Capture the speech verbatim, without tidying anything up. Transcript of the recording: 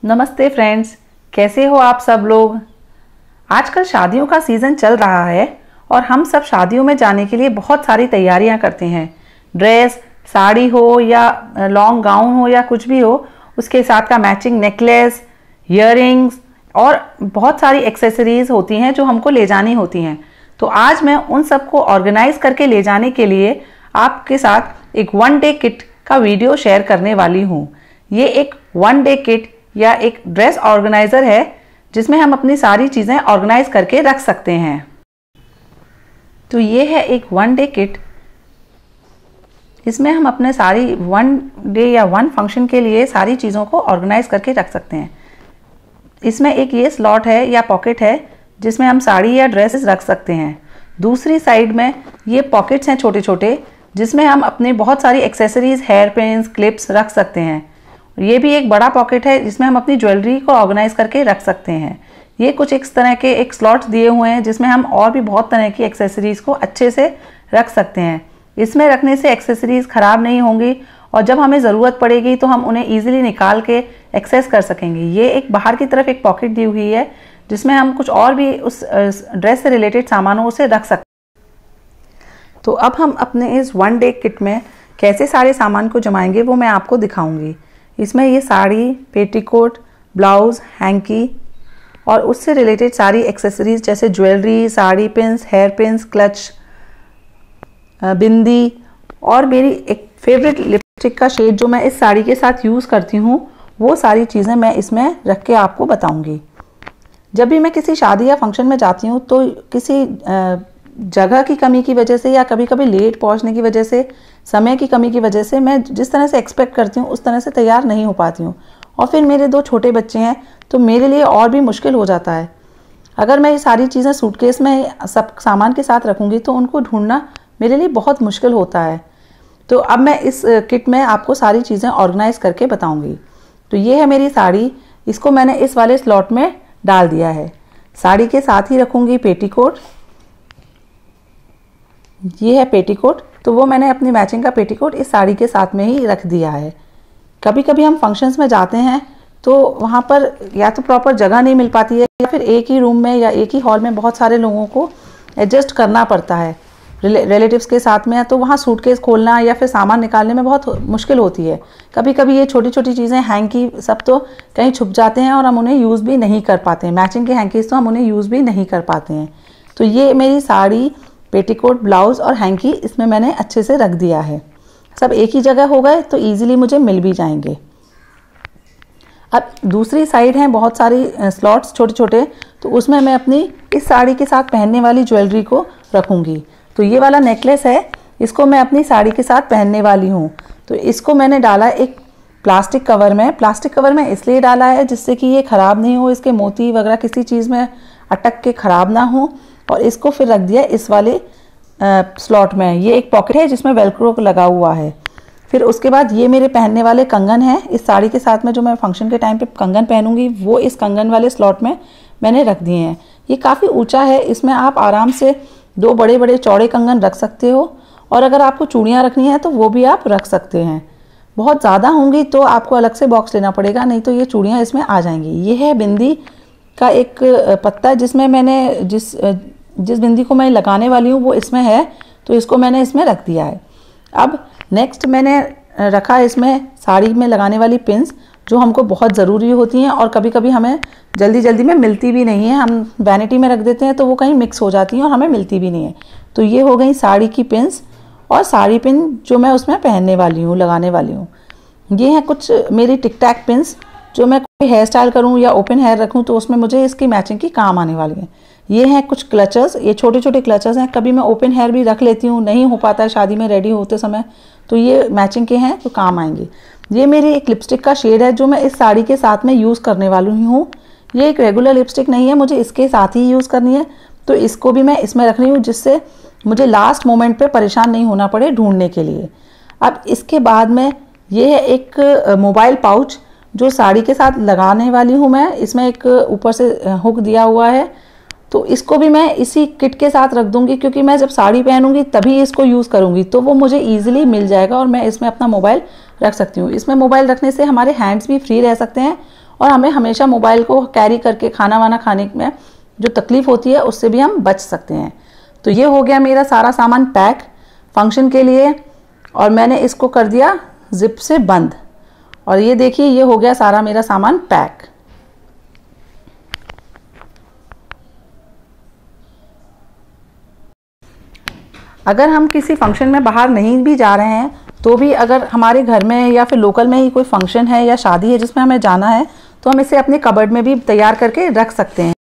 नमस्ते फ्रेंड्स, कैसे हो आप सब लोग। आजकल शादियों का सीज़न चल रहा है और हम सब शादियों में जाने के लिए बहुत सारी तैयारियां करते हैं। ड्रेस, साड़ी हो या लॉन्ग गाउन हो या कुछ भी हो, उसके साथ का मैचिंग नेकलेस, ईयररिंग्स और बहुत सारी एक्सेसरीज होती हैं जो हमको ले जानी होती हैं। तो आज मैं उन सबको ऑर्गेनाइज करके ले जाने के लिए आपके साथ एक वन डे किट का वीडियो शेयर करने वाली हूँ। ये एक वन डे किट या एक ड्रेस ऑर्गेनाइजर है जिसमें हम अपनी सारी चीज़ें ऑर्गेनाइज करके रख सकते हैं। तो ये है एक वन डे किट। इसमें हम अपने सारी वन डे या वन फंक्शन के लिए सारी चीज़ों को ऑर्गेनाइज करके रख सकते हैं। इसमें एक ये स्लॉट है या पॉकेट है जिसमें हम साड़ी या ड्रेसेस रख सकते हैं। दूसरी साइड में ये पॉकेट्स हैं छोटे छोटे, जिसमें हम अपने बहुत सारी एक्सेसरीज, हेयर पिन्स, क्लिप्स रख सकते हैं। ये भी एक बड़ा पॉकेट है जिसमें हम अपनी ज्वेलरी को ऑर्गेनाइज करके रख सकते हैं। ये कुछ इस तरह के एक स्लॉट्स दिए हुए हैं जिसमें हम और भी बहुत तरह की एक्सेसरीज को अच्छे से रख सकते हैं। इसमें रखने से एक्सेसरीज ख़राब नहीं होंगी और जब हमें ज़रूरत पड़ेगी तो हम उन्हें ईजिली निकाल के एक्सेस कर सकेंगे। ये एक बाहर की तरफ एक पॉकेट दी हुई है जिसमें हम कुछ और भी उस ड्रेस से रिलेटेड सामानों से रख सकते हैं। तो अब हम अपने इस वन डे किट में कैसे सारे सामान को जमाएंगे वो मैं आपको दिखाऊंगी। इसमें ये साड़ी, पेटीकोट, ब्लाउज़, हैंकी और उससे रिलेटेड सारी एक्सेसरीज जैसे jewellery, sari pins, hair pins, clutch, bindi और मेरी एक फेवरेट लिपस्टिक का शेड जो मैं इस साड़ी के साथ यूज़ करती हूँ, वो सारी चीज़ें मैं इसमें रख के आपको बताऊँगी। जब भी मैं किसी शादी या फंक्शन में जाती हूँ तो किसी जगह की कमी की वजह से या कभी कभी लेट पहुंचने की वजह से, समय की कमी की वजह से मैं जिस तरह से एक्सपेक्ट करती हूँ उस तरह से तैयार नहीं हो पाती हूँ। और फिर मेरे दो छोटे बच्चे हैं तो मेरे लिए और भी मुश्किल हो जाता है। अगर मैं ये सारी चीज़ें सूटकेस में सब सामान के साथ रखूँगी तो उनको ढूंढना मेरे लिए बहुत मुश्किल होता है। तो अब मैं इस किट में आपको सारी चीज़ें ऑर्गेनाइज करके बताऊँगी। तो ये है मेरी साड़ी, इसको मैंने इस वाले स्लॉट में डाल दिया है। साड़ी के साथ ही रखूँगी पेटीकोट। ये है पेटीकोट, तो वो मैंने अपनी मैचिंग का पेटीकोट इस साड़ी के साथ में ही रख दिया है। कभी कभी हम फंक्शंस में जाते हैं तो वहाँ पर या तो प्रॉपर जगह नहीं मिल पाती है या फिर एक ही रूम में या एक ही हॉल में बहुत सारे लोगों को एडजस्ट करना पड़ता है रिलेटिव्स के साथ में, तो वहाँ सूटकेस खोलना या फिर सामान निकालने में बहुत मुश्किल होती है। कभी कभी ये छोटी छोटी चीज़ें, हैंकी सब तो कहीं छुप जाते हैं और हम उन्हें यूज़ भी नहीं कर पाते हैं। मैचिंग के हैंकीज तो हम उन्हें यूज़ भी नहीं कर पाते हैं। तो ये मेरी साड़ी, पेटीकोट, ब्लाउज़ और हैंकी इसमें मैंने अच्छे से रख दिया है। सब एक ही जगह हो गए तो इजीली मुझे मिल भी जाएंगे। अब दूसरी साइड हैं बहुत सारी स्लॉट्स छोटे छोटे, तो उसमें मैं अपनी इस साड़ी के साथ पहनने वाली ज्वेलरी को रखूँगी। तो ये वाला नेकलेस है, इसको मैं अपनी साड़ी के साथ पहनने वाली हूँ। तो इसको मैंने डाला एक प्लास्टिक कवर में। प्लास्टिक कवर में इसलिए डाला है जिससे कि ये ख़राब नहीं हो, इसके मोती वगैरह किसी चीज़ में अटक के ख़राब ना हो। और इसको फिर रख दिया इस वाले स्लॉट में। ये एक पॉकेट है जिसमें वेलक्रो लगा हुआ है। फिर उसके बाद ये मेरे पहनने वाले कंगन हैं। इस साड़ी के साथ में जो मैं फंक्शन के टाइम पे कंगन पहनूंगी वो इस कंगन वाले स्लॉट में मैंने रख दिए हैं। ये काफ़ी ऊंचा है, इसमें आप आराम से दो बड़े बड़े चौड़े कंगन रख सकते हो और अगर आपको चूड़ियाँ रखनी है तो वो भी आप रख सकते हैं। बहुत ज़्यादा होंगी तो आपको अलग से बॉक्स लेना पड़ेगा, नहीं तो ये चूड़ियाँ इसमें आ जाएंगी। ये है बिंदी का एक पत्ता जिसमें मैंने जिस जिस बिंदी को मैं लगाने वाली हूँ वो इसमें है, तो इसको मैंने इसमें रख दिया है। अब नेक्स्ट मैंने रखा इसमें साड़ी में लगाने वाली पिन्स जो हमको बहुत ज़रूरी होती हैं और कभी कभी हमें जल्दी जल्दी में मिलती भी नहीं है। हम वैनिटी में रख देते हैं तो वो कहीं मिक्स हो जाती हैं और हमें मिलती भी नहीं है। तो ये हो गई साड़ी की पिन्स और साड़ी पिन जो मैं उसमें पहनने वाली हूँ, लगाने वाली हूँ। ये हैं कुछ मेरी टिक टैक पिन्स जो मैं कोई हेयर स्टाइल करूँ या ओपन हेयर रखूँ तो उसमें मुझे इसकी मैचिंग की काम आने वाली है। ये हैं कुछ क्लचर्स, ये छोटे छोटे क्लचर्स हैं। कभी मैं ओपन हेयर भी रख लेती हूँ, नहीं हो पाता है शादी में रेडी होते समय, तो ये मैचिंग के हैं तो काम आएंगे। ये मेरी एक लिपस्टिक का शेड है जो मैं इस साड़ी के साथ में यूज़ करने वाली हूँ। ये एक रेगुलर लिपस्टिक नहीं है, मुझे इसके साथ ही यूज़ करनी है, तो इसको भी मैं इसमें रख रही हूँ जिससे मुझे लास्ट मोमेंट पे परेशान नहीं होना पड़े ढूंढने के लिए। अब इसके बाद में ये है एक मोबाइल पाउच जो साड़ी के साथ लगाने वाली हूँ मैं। इसमें एक ऊपर से हुक दिया हुआ है, तो इसको भी मैं इसी किट के साथ रख दूंगी क्योंकि मैं जब साड़ी पहनूंगी तभी इसको यूज़ करूंगी, तो वो मुझे ईजिली मिल जाएगा और मैं इसमें अपना मोबाइल रख सकती हूँ। इसमें मोबाइल रखने से हमारे हैंड्स भी फ्री रह सकते हैं और हमें हमेशा मोबाइल को कैरी करके खाना वाना खाने में जो तकलीफ़ होती है उससे भी हम बच सकते हैं। तो ये हो गया मेरा सारा सामान पैक फंक्शन के लिए, और मैंने इसको कर दिया जिप से बंद। और ये देखिए ये हो गया सारा मेरा सामान पैक। अगर हम किसी फंक्शन में बाहर नहीं भी जा रहे हैं तो भी अगर हमारे घर में या फिर लोकल में ही कोई फंक्शन है या शादी है जिसमें हमें जाना है तो हम इसे अपने कबर्ड में भी तैयार करके रख सकते हैं।